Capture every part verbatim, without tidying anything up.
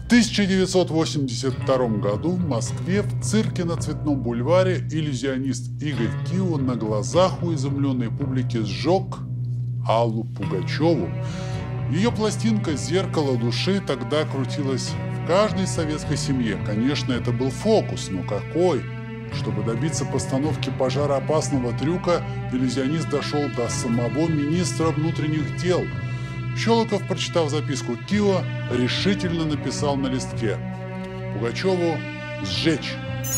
В тысяча девятьсот восемьдесят втором году в Москве в цирке на Цветном бульваре иллюзионист Игорь Кио на глазах у изумленной публики сжег Аллу Пугачеву. Ее пластинка «Зеркало души» тогда крутилась в каждой советской семье. Конечно, это был фокус, но какой? Чтобы добиться постановки пожароопасного трюка, иллюзионист дошел до самого министра внутренних дел. Щелоков, прочитав записку Кио, решительно написал на листке: Пугачеву сжечь.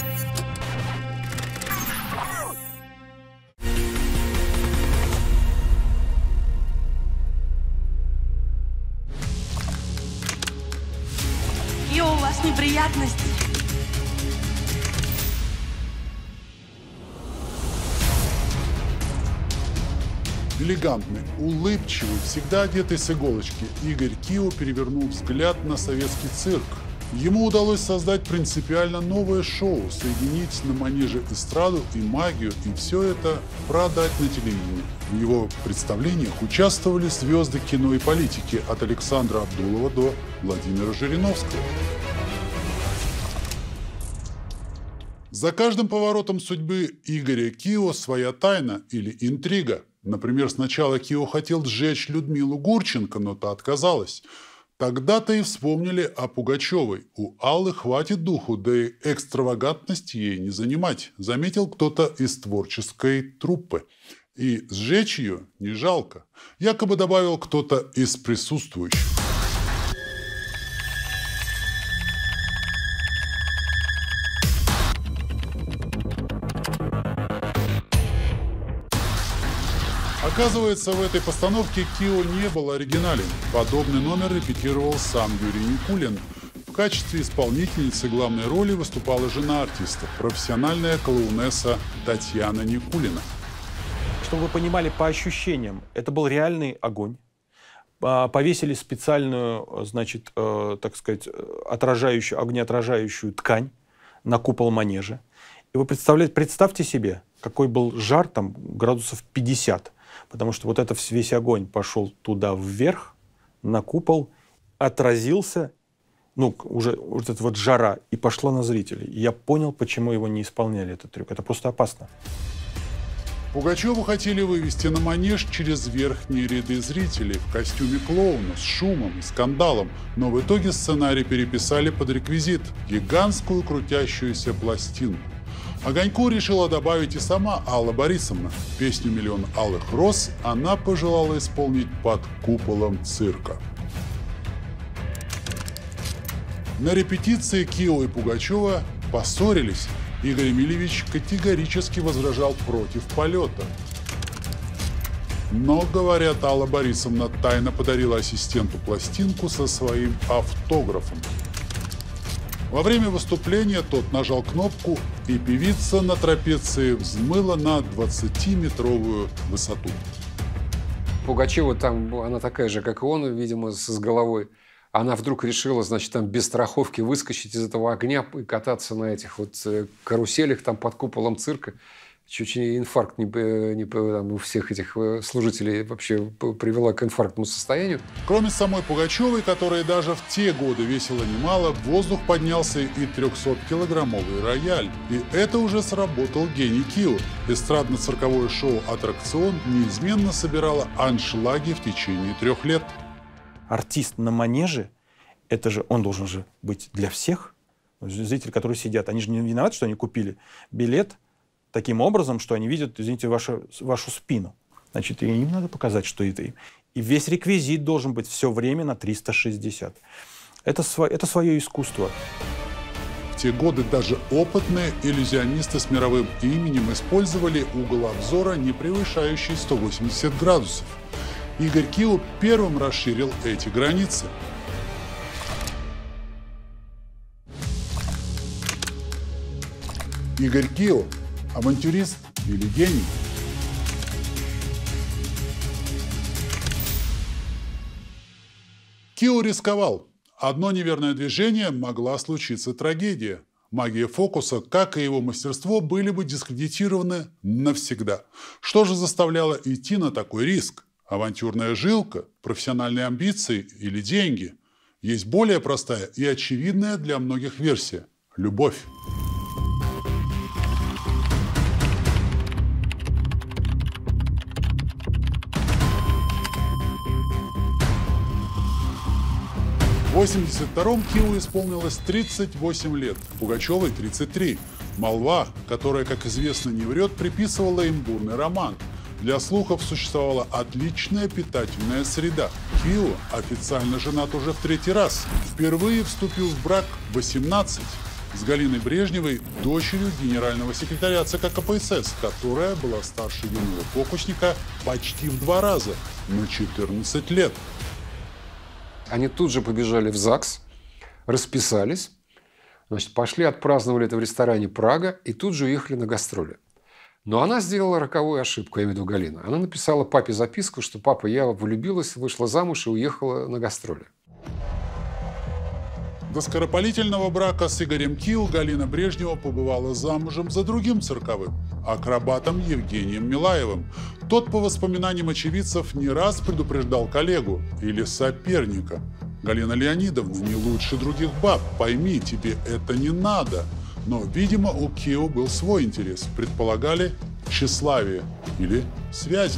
Кио, у вас неприятности. Элегантный, улыбчивый, всегда одетый с иголочки, Игорь Кио перевернул взгляд на советский цирк. Ему удалось создать принципиально новое шоу, соединить на манеже эстраду и магию, и все это продать на телевидении. В его представлениях участвовали звезды кино и политики, от Александра Абдулова до Владимира Жириновского. За каждым поворотом судьбы Игоря Кио своя тайна или интрига. Например, сначала Кио хотел сжечь Людмилу Гурченко, но та отказалась. Тогда-то и вспомнили о Пугачевой. У Аллы хватит духу, да и экстравагантность ей не занимать, заметил кто-то из творческой труппы. И сжечь ее не жалко, якобы добавил кто-то из присутствующих. Оказывается, в этой постановке Кио не был оригинален. Подобный номер репетировал сам Юрий Никулин. В качестве исполнительницы главной роли выступала жена артиста, профессиональная клоунесса Татьяна Никулина. Чтобы вы понимали по ощущениям, это был реальный огонь. Повесили специальную, значит, э, так сказать, отражающую, огнеотражающую ткань на купол манежа. И вы представляете, представьте себе, какой был жар, там градусов пятьдесят. Потому что вот этот весь огонь пошел туда вверх, на купол, отразился, ну, уже вот эта вот жара, и пошла на зрителей. И я понял, почему его не исполняли, этот трюк. Это просто опасно. Пугачеву хотели вывести на манеж через верхние ряды зрителей в костюме клоуна, с шумом и скандалом, но в итоге сценарий переписали под реквизит – гигантскую крутящуюся пластинку. Огоньку решила добавить и сама Алла Борисовна. Песню «Миллион алых роз» она пожелала исполнить под куполом цирка. На репетиции Кио и Пугачева поссорились. Игорь Емельевич категорически возражал против полета. Но, говорят, Алла Борисовна тайно подарила ассистенту пластинку со своим автографом. Во время выступления тот нажал кнопку, и певица на трапеции взмыла на двадцатиметровую высоту. Пугачева там, она такая же, как и он, видимо, с головой. Она вдруг решила, значит, там без страховки выскочить из этого огня и кататься на этих вот каруселях там под куполом цирка. Чуть не инфаркт не, не, там, у всех этих служителей вообще привела к инфарктному состоянию. Кроме самой Пугачевой, которая даже в те годы весила немало, в воздух поднялся и трехсоткилограммовый рояль. И это уже сработал гений Кио. Эстрадно-цирковое шоу «Аттракцион» неизменно собирало аншлаги в течение трех лет. Артист на манеже, это же он должен же быть для всех. Зрители, которые сидят, они же не виноваты, что они купили билет таким образом, что они видят, извините, вашу, вашу спину. Значит, и им надо показать, что это им. И весь реквизит должен быть все время на триста шестьдесят. Это, сво, это свое искусство. В те годы даже опытные иллюзионисты с мировым именем использовали угол обзора, не превышающий сто восемьдесят градусов. Игорь Кио первым расширил эти границы. Игорь Кио – авантюрист или гений? Кио рисковал. Одно неверное движение – могла случиться трагедия. Магия фокуса, как и его мастерство, были бы дискредитированы навсегда. Что же заставляло идти на такой риск? Авантюрная жилка, профессиональные амбиции или деньги? Есть более простая и очевидная для многих версия – любовь. В восемьдесят втором Киеву исполнилось тридцать восемь лет, Пугачевой – тридцать три. Молва, которая, как известно, не врет, приписывала им бурный роман. Для слухов существовала отличная питательная среда. Кио официально женат уже в третий раз. Впервые вступил в брак в восемнадцать с Галиной Брежневой, дочерью генерального секретаря ЦК КПСС, которая была старше юного фокусника почти в два раза, на четырнадцать лет. Они тут же побежали в ЗАГС, расписались, значит, пошли, отпраздновали это в ресторане «Прага» и тут же уехали на гастроли. Но она сделала роковую ошибку, я имею в виду Галина. Она написала папе записку, что папа, я влюбилась, вышла замуж и уехала на гастроли. До скоропалительного брака с Игорем Кио Галина Брежнева побывала замужем за другим цирковым – акробатом Евгением Милаевым. Тот, по воспоминаниям очевидцев, не раз предупреждал коллегу или соперника: «Галина Леонидовна, не лучше других баб, пойми, тебе это не надо». Но, видимо, у Кио был свой интерес. Предполагали тщеславие или связи.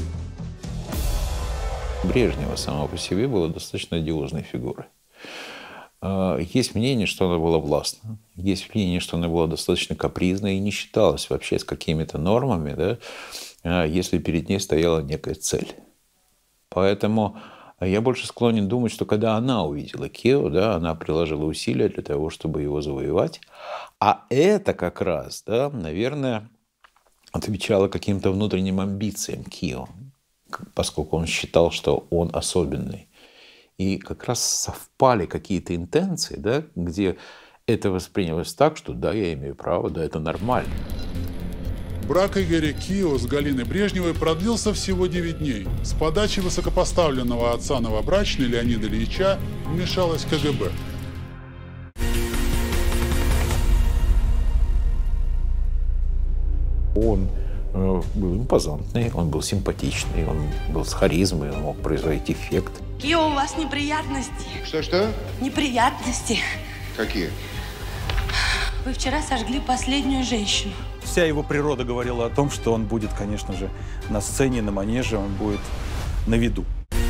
Брежнева сама по себе была достаточно одиозной фигурой. Есть мнение, что она была властна. Есть мнение, что она была достаточно капризной и не считалась вообще с какими-то нормами, да, если перед ней стояла некая цель. Поэтому я больше склонен думать, что когда она увидела Кио, да, она приложила усилия для того, чтобы его завоевать. А это как раз, да, наверное, отвечало каким-то внутренним амбициям Кио, поскольку он считал, что он особенный. И как раз совпали какие-то интенции, да, где это воспринялось так, что да, я имею право, да, это нормально. Брак Игоря Кио с Галиной Брежневой продлился всего девять дней. С подачи высокопоставленного отца новобрачной Леонида Ильича вмешалась ка гэ бэ. Он э, был импозантный, он был симпатичный, он был с харизмой, он мог производить эффект. Кио, у вас неприятности. Что-что? Неприятности. Какие? Вы вчера сожгли последнюю женщину. Вся его природа говорила о том, что он будет, конечно же, на сцене, на манеже, он будет на виду.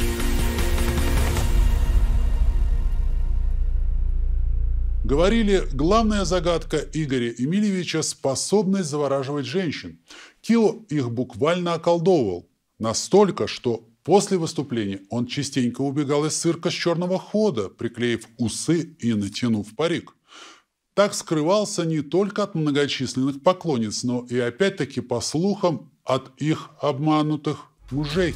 Говорили, главная загадка Игоря Эмильевича – способность завораживать женщин. Кио их буквально околдовывал. Настолько, что после выступления он частенько убегал из цирка с черного хода, приклеив усы и натянув парик. Так скрывался не только от многочисленных поклонниц, но и опять-таки, по слухам, от их обманутых мужей.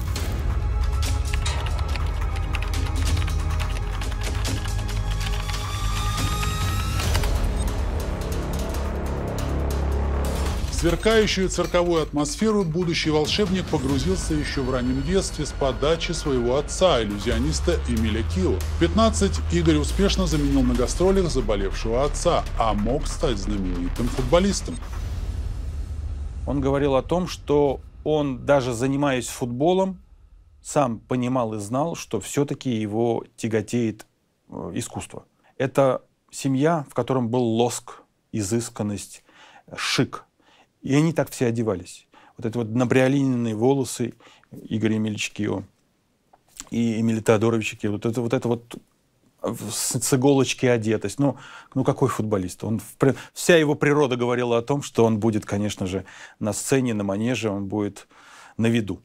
В сверкающую цирковую атмосферу будущий волшебник погрузился еще в раннем детстве с подачи своего отца, иллюзиониста Эмиля Кио. В пятнадцать Игорь успешно заменил на гастролях заболевшего отца, а мог стать знаменитым футболистом. Он говорил о том, что он, даже занимаясь футболом, сам понимал и знал, что все-таки его тяготеет э, искусство. Это семья, в котором был лоск, изысканность, шик. И они так все одевались. Вот это вот набриолиненные волосы Игоря Эмильевича Кио и Эмиля Теодоровича Кио. Вот это вот, это вот с, с иголочки одетость. Ну, ну какой футболист? Он, вся его природа говорила о том, что он будет, конечно же, на сцене, на манеже, он будет на виду.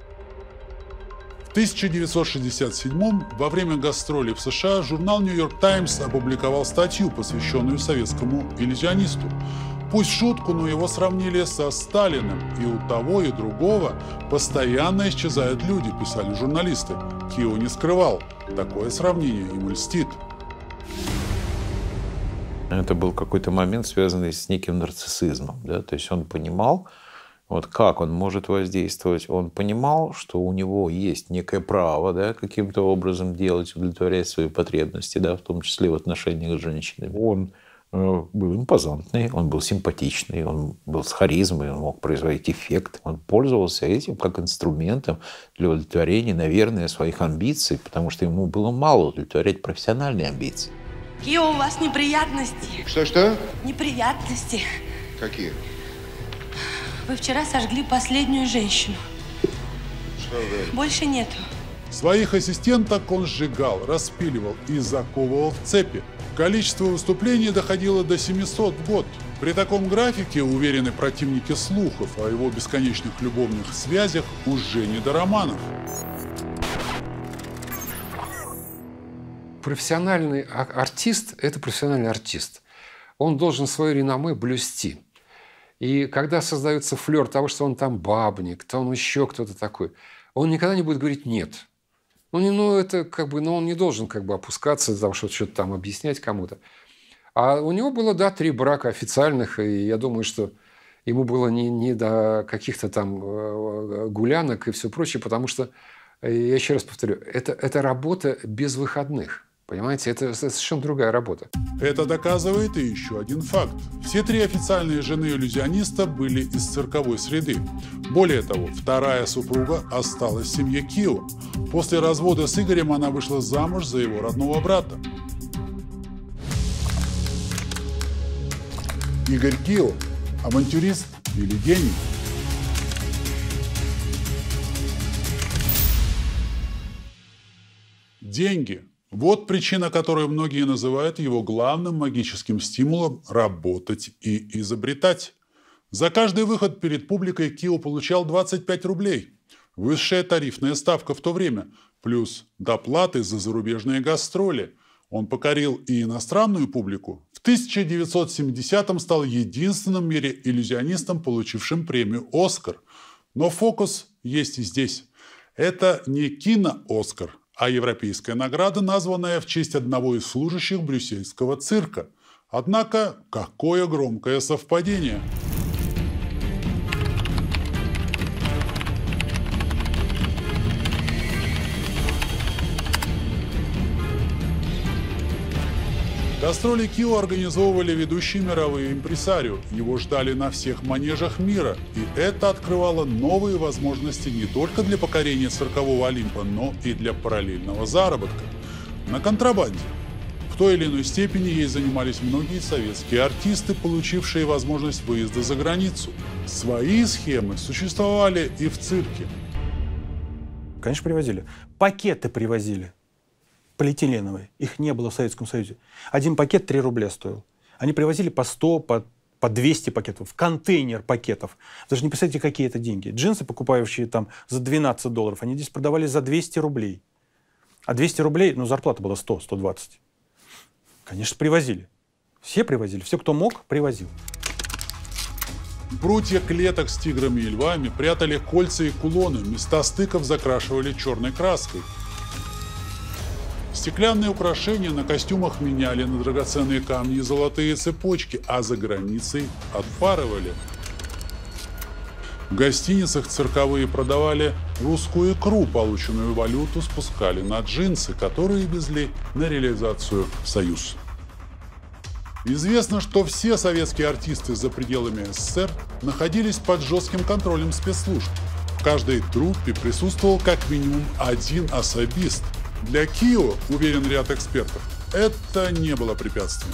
В тысяча девятьсот шестьдесят седьмом во время гастролей в США журнал «Нью-Йорк Таймс» опубликовал статью, посвященную советскому иллюзионисту. Пусть в шутку, но его сравнили со Сталиным. И у того, и другого постоянно исчезают люди, писали журналисты. Кио не скрывал. Такое сравнение ему льстит. Это был какой-то момент, связанный с неким нарциссизмом. Да? То есть он понимал, вот как он может воздействовать. Он понимал, что у него есть некое право, да, каким-то образом делать, удовлетворять свои потребности, да, в том числе в отношениях с женщинами. Он был импозантный, он был симпатичный, он был с харизмой, он мог производить эффект. Он пользовался этим как инструментом для удовлетворения, наверное, своих амбиций, потому что ему было мало удовлетворять профессиональные амбиции. Какие у вас неприятности? Что-что? Неприятности. Какие? Вы вчера сожгли последнюю женщину. Что вы? Больше нету. Своих ассистенток он сжигал, распиливал и заковывал в цепи. Количество выступлений доходило до семисот в год. При таком графике, уверены противники слухов о его бесконечных любовных связях, уже не до романов. Профессиональный артист – это профессиональный артист. Он должен свое реноме блюсти. И когда создается флёр того, что он там бабник, то он еще кто-то такой, он никогда не будет говорить «нет». Ну, не, ну, это как бы, ну, он не должен как бы опускаться для того, чтобы что-то там объяснять кому-то. А у него было, да, три брака официальных, и я думаю, что ему было не, не до каких-то там гулянок и все прочее, потому что, я еще раз повторю, это, это работа без выходных. Понимаете, это, это совершенно другая работа. Это доказывает и еще один факт. Все три официальные жены иллюзиониста были из цирковой среды. Более того, вторая супруга осталась в семье Кио. После развода с Игорем она вышла замуж за его родного брата. Игорь Кио – авантюрист или гений? Деньги. Вот причина, которую многие называют его главным магическим стимулом работать и изобретать. За каждый выход перед публикой Кио получал двадцать пять рублей. Высшая тарифная ставка в то время, плюс доплаты за зарубежные гастроли. Он покорил и иностранную публику. В тысяча девятьсот семидесятом стал единственным в мире иллюзионистом, получившим премию «Оскар». Но фокус есть и здесь. Это не кино-Оскар, а европейская награда, названная в честь одного из служащих брюссельского цирка. Однако, какое громкое совпадение! Гастроли Кио организовывали ведущие мировые импресарио. Его ждали на всех манежах мира. И это открывало новые возможности не только для покорения циркового Олимпа, но и для параллельного заработка. На контрабанде. В той или иной степени ей занимались многие советские артисты, получившие возможность выезда за границу. Свои схемы существовали и в цирке. Конечно, привозили. Пакеты привозили. Полиэтиленовые. Их не было в Советском Союзе. Один пакет три рубля стоил. Они привозили по сто, по, по двести пакетов. Контейнер пакетов. Даже не представляете, какие это деньги. Джинсы, покупающие там за двенадцать долларов, они здесь продавались за двести рублей. А двести рублей, ну, зарплата была сто — сто двадцать. Конечно, привозили. Все привозили. Все, кто мог, привозил. Прутья клеток с тиграми и львами прятали кольца и кулоны. Места стыков закрашивали черной краской. Стеклянные украшения на костюмах меняли на драгоценные камни и золотые цепочки, а за границей отпарывали. В гостиницах цирковые продавали русскую икру, полученную валюту спускали на джинсы, которые везли на реализацию в Союз. Известно, что все советские артисты за пределами СССР находились под жестким контролем спецслужб. В каждой труппе присутствовал как минимум один особист. Для Кио, уверен ряд экспертов, это не было препятствием.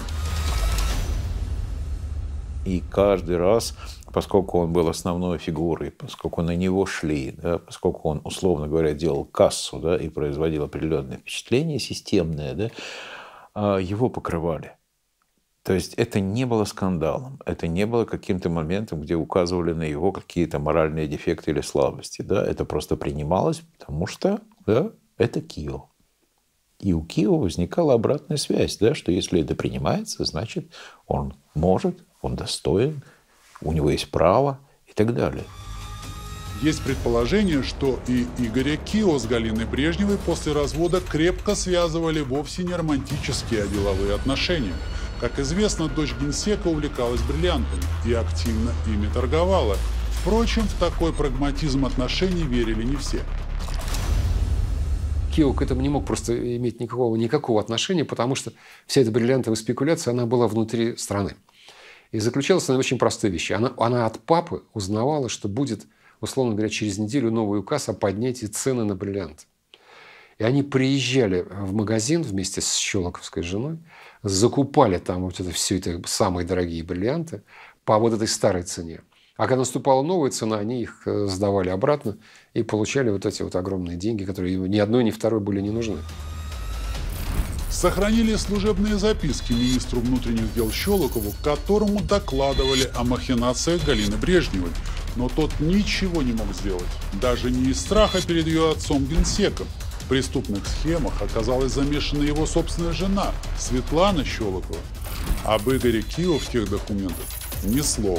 И каждый раз, поскольку он был основной фигурой, поскольку на него шли, да, поскольку он, условно говоря, делал кассу, да, и производил определенное впечатление системное, да, его покрывали. То есть это не было скандалом, это не было каким-то моментом, где указывали на его какие-то моральные дефекты или слабости. Да? Это просто принималось, потому что, да, это Кио. И у Кио возникала обратная связь, да, что если это принимается, значит, он может, он достоин, у него есть право и так далее. Есть предположение, что и Игоря Кио с Галиной Брежневой после развода крепко связывали вовсе не романтические, а деловые отношения. Как известно, дочь генсека увлекалась бриллиантами и активно ими торговала. Впрочем, в такой прагматизм отношений верили не все. Кио к этому не мог просто иметь никакого, никакого отношения, потому что вся эта бриллиантовая спекуляция, она была внутри страны. И заключалась она в очень простой вещи. Она, она от папы узнавала, что будет, условно говоря, через неделю новый указ о поднятии цены на бриллианты. И они приезжали в магазин вместе с щелоковской женой, закупали там вот это все это самые дорогие бриллианты по вот этой старой цене. А когда наступала новая цена, они их сдавали обратно и получали вот эти вот огромные деньги, которые ни одной, ни второй были не нужны. Сохранили служебные записки министру внутренних дел Щелокову, которому докладывали о махинациях Галины Брежневой. Но тот ничего не мог сделать, даже не из страха перед ее отцом генсеком. В преступных схемах оказалась замешана его собственная жена Светлана Щелокова. Об Игоре Кио в тех документах ни слова.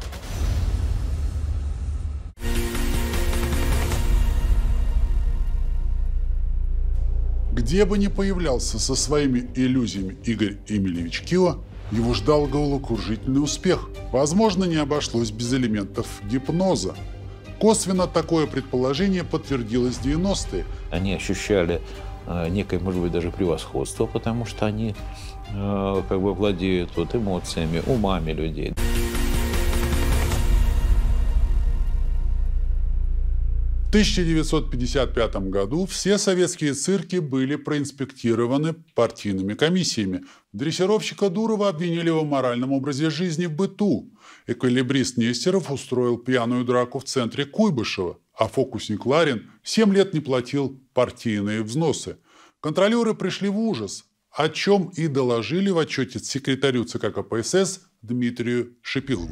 Где бы ни появлялся со своими иллюзиями Игорь Эмильевич Кио, его ждал головокружительный успех. Возможно, не обошлось без элементов гипноза. Косвенно такое предположение подтвердилось в девяностые. Они ощущали э, некое, может быть, даже превосходство, потому что они э, как бы владеют вот, эмоциями, умами людей. В тысяча девятьсот пятьдесят пятом году все советские цирки были проинспектированы партийными комиссиями. Дрессировщика Дурова обвинили в аморальном образе жизни в быту. Эквилибрист Нестеров устроил пьяную драку в центре Куйбышева, а фокусник Ларин семь лет не платил партийные взносы. Контролеры пришли в ужас, о чем и доложили в отчете секретарю ЦК КПСС Дмитрию Шипилову.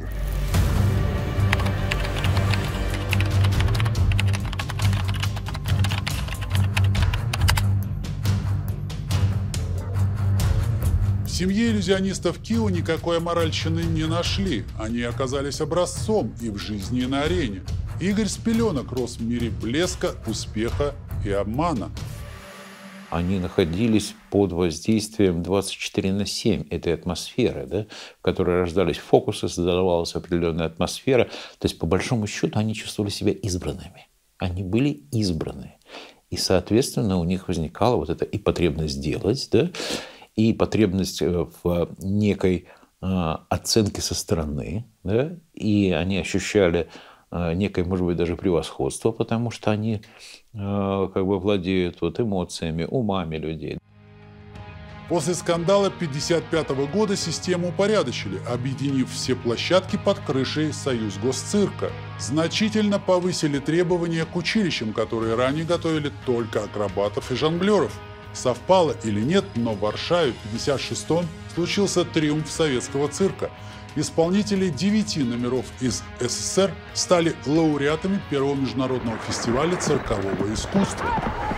В семье иллюзионистов Кио никакой аморальщины не нашли. Они оказались образцом и в жизни, и на арене. Игорь с пеленок рос в мире блеска, успеха и обмана. Они находились под воздействием двадцать четыре на семь этой атмосферы, да, в которой рождались фокусы, создавалась определенная атмосфера. То есть, по большому счету, они чувствовали себя избранными. Они были избраны. И, соответственно, у них возникала вот эта и потребность делать, да, и потребность в некой оценке со стороны, да, и они ощущали некое, может быть, даже превосходство, потому что они как бы владеют вот эмоциями, умами людей. После скандала пятьдесят пятого года систему упорядочили, объединив все площадки под крышей Союзгосцирка. Значительно повысили требования к училищам, которые ранее готовили только акробатов и жонглеров. Совпало или нет, но в Варшаве в пятьдесят шестом случился триумф советского цирка. Исполнители девяти номеров из СССР стали лауреатами первого международного фестиваля циркового искусства.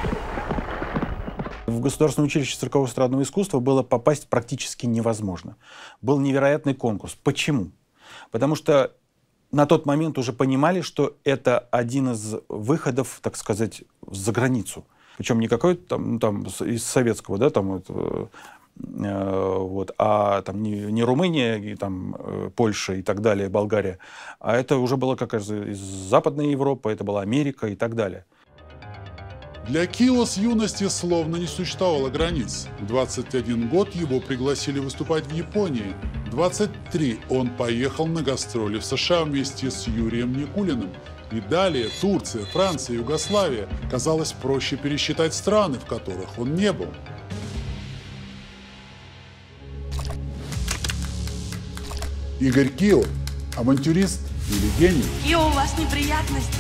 В Государственное училище циркового эстрадного искусства было попасть практически невозможно. Был невероятный конкурс. Почему? Потому что на тот момент уже понимали, что это один из выходов, так сказать, за границу. Причем не какой-то там, ну, там из советского, да, там вот, э, вот, а там не, не Румыния, и, там, э, Польша и так далее, Болгария, а это уже было как из, из Западной Европы, это была Америка и так далее. Для Кио с юности словно не существовало границ. В двадцать один год его пригласили выступать в Японии. В двадцать три он поехал на гастроли в США вместе с Юрием Никулиным. И далее Турция, Франция, Югославия. Казалось, проще пересчитать страны, в которых он не был. Игорь Кио – авантюрист или гений? Кио, у вас неприятности.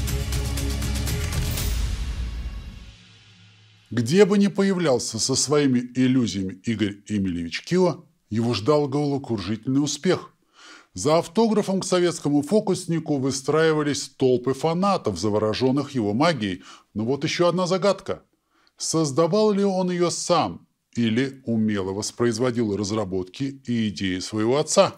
Где бы ни появлялся со своими иллюзиями Игорь Эмильевич Кио, его ждал головокружительный успех. За автографом к советскому фокуснику выстраивались толпы фанатов, завороженных его магией. Но вот еще одна загадка. Создавал ли он ее сам или умело воспроизводил разработки и идеи своего отца?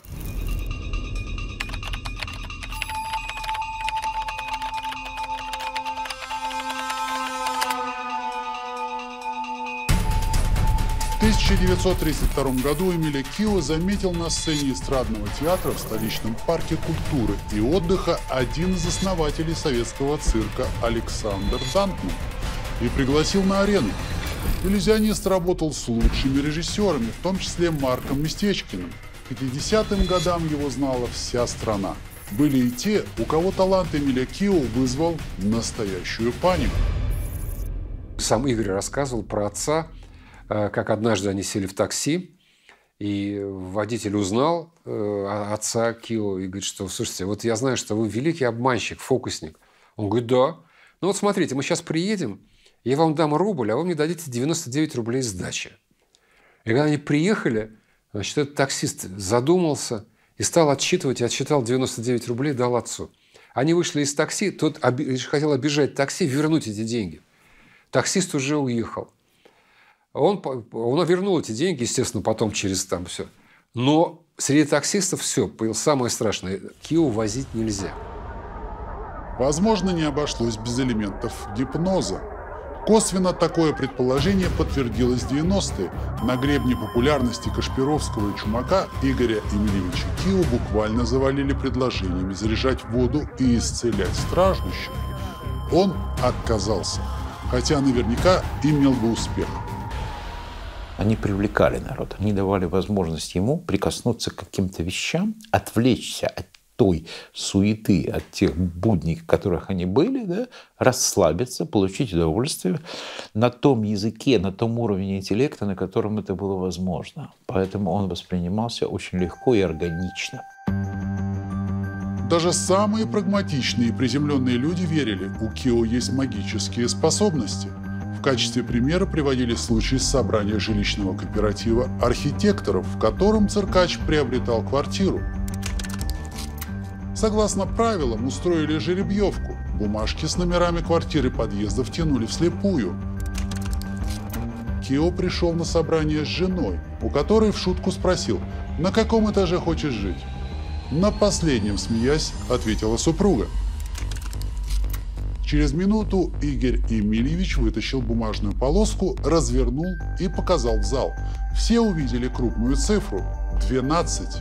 В тысяча девятьсот тридцать втором году Эмиль Кио заметил на сцене эстрадного театра в столичном парке культуры и отдыха один из основателей советского цирка Александр Дантман. и пригласил на арену. Иллюзионист работал с лучшими режиссерами, в том числе Марком Местечкиным. К пятидесятым годам его знала вся страна. Были и те, у кого талант Эмиля Кио вызвал настоящую панику. Сам Игорь рассказывал про отца, как однажды они сели в такси, и водитель узнал отца Кио и говорит, что, слушайте, вот я знаю, что вы великий обманщик, фокусник. Он говорит, да. Ну вот смотрите, мы сейчас приедем, я вам дам рубль, а вы мне дадите девяносто девять рублей сдачи. И когда они приехали, значит, этот таксист задумался и стал отсчитывать, и отсчитал девяносто девять рублей, дал отцу. Они вышли из такси, тот оби- хотел обижать такси, вернуть эти деньги. Таксист уже уехал. Он, он вернул эти деньги, естественно, потом через там все. Но среди таксистов все, самое страшное, Кио возить нельзя. Возможно, не обошлось без элементов гипноза. Косвенно такое предположение подтвердилось в девяностые. На гребне популярности Кашпировского и Чумака Игоря Эмильевича Кио буквально завалили предложениями заряжать воду и исцелять страждущих. Он отказался, хотя наверняка имел бы успех. Они привлекали народ, они давали возможность ему прикоснуться к каким-то вещам, отвлечься от той суеты, от тех будней, в которых они были, да, расслабиться, получить удовольствие на том языке, на том уровне интеллекта, на котором это было возможно. Поэтому он воспринимался очень легко и органично. Даже самые прагматичные и приземленные люди верили, у Кио есть магические способности. В качестве примера приводили случай собрания жилищного кооператива архитекторов, в котором циркач приобретал квартиру. Согласно правилам, устроили жеребьевку. Бумажки с номерами квартир и подъездов тянули вслепую. Кио пришел на собрание с женой, у которой в шутку спросил, на каком этаже хочешь жить. На последнем, смеясь, ответила супруга. Через минуту Игорь Эмильевич вытащил бумажную полоску, развернул и показал в зал. Все увидели крупную цифру – двенадцать.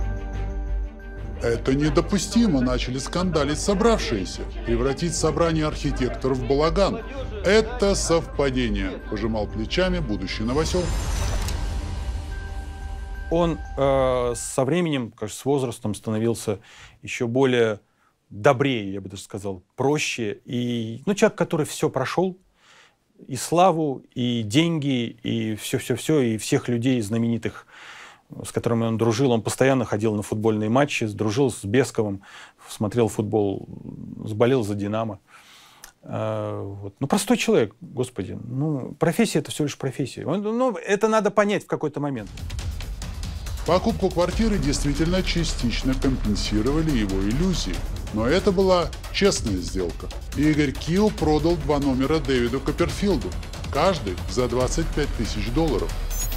Это недопустимо, начали скандалить собравшиеся. Превратить собрание архитекторов в балаган. Это совпадение, пожимал плечами будущий новосел. Он э, со временем, кажется, с возрастом становился еще более добрее, я бы даже сказал, проще. И, ну, человек, который все прошел, и славу, и деньги, и все-все-все, и всех людей знаменитых, с которыми он дружил. Он постоянно ходил на футбольные матчи, дружил с Бесковым, смотрел футбол, сболел за «Динамо». А, вот. Ну, простой человек, господи. Ну, профессия – это всего лишь профессия. Ну, это надо понять в какой-то момент. Покупку квартиры действительно частично компенсировали его иллюзии. Но это была честная сделка. Игорь Кио продал два номера Дэвиду Копперфилду, каждый за двадцать пять тысяч долларов.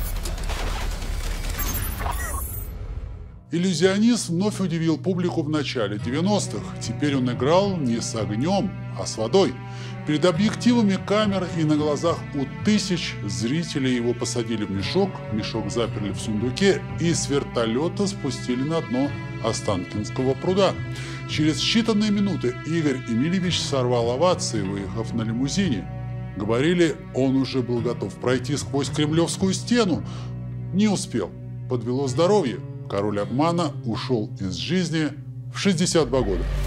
Иллюзионист вновь удивил публику в начале девяностых. Теперь он играл не с огнем, а с водой. Перед объективами камер и на глазах у тысяч зрителей его посадили в мешок, мешок заперли в сундуке и с вертолета спустили на дно Останкинского пруда. Через считанные минуты Игорь Эмильевич сорвал овации, выехав на лимузине. Говорили, он уже был готов пройти сквозь Кремлевскую стену. Не успел. Подвело здоровье. Король обмана ушел из жизни в шестьдесят два года.